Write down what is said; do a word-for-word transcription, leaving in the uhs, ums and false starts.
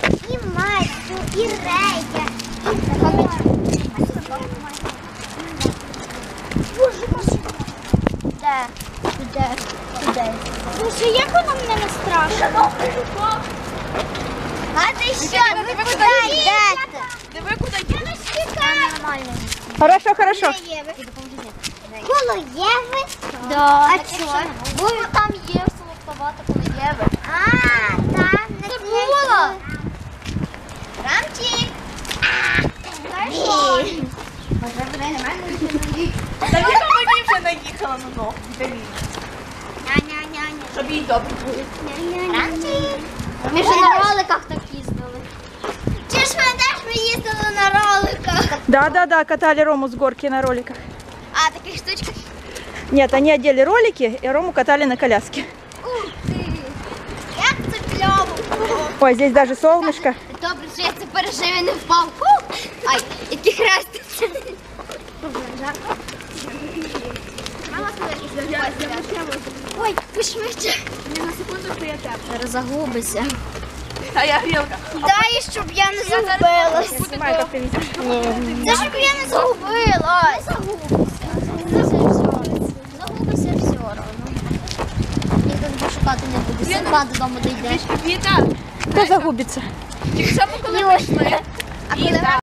і Масю, і Рея, і Коля. Боже, машина. Де? Де? Де? Боже, як вона мене не страшно? А ти що? Ви куди йдете? Диви, куди йдете? Нормально. Хорошо, хорошо. Коло Єви? Да. А що? Бо там є солодковата коло Єви. А, там не Це було. Рамчик. Знаєш що? Та він мені вже наїхала на ногу. Ня-ня-ня-ня. Щоб їй добре було. Рамчик. Ми вже на роликах так їздили. Чи ж ми теж ми їздили на роликах? Да, да, да, катали Рому с горки на роликах. А, таких штучках? Нет, они одели ролики и Рому катали на коляске. Ух ти! Як це кльово! Ой, здесь даже солнышко. Добре, що я це пережив і не впав. Фу! Ай, який хреститься. Ой, пошвидше. На секунду стоять тепло. Зараз загубися. Та я грілка. Дай, щоб я не загубилась. Я снимаю, как ты видишь. Це щоб я не загубилась. Загубися все одно. Ніхто не шукати не буде. Сама додому дійдеш. Віта, Кто загубится? так само коли вийшли. А коли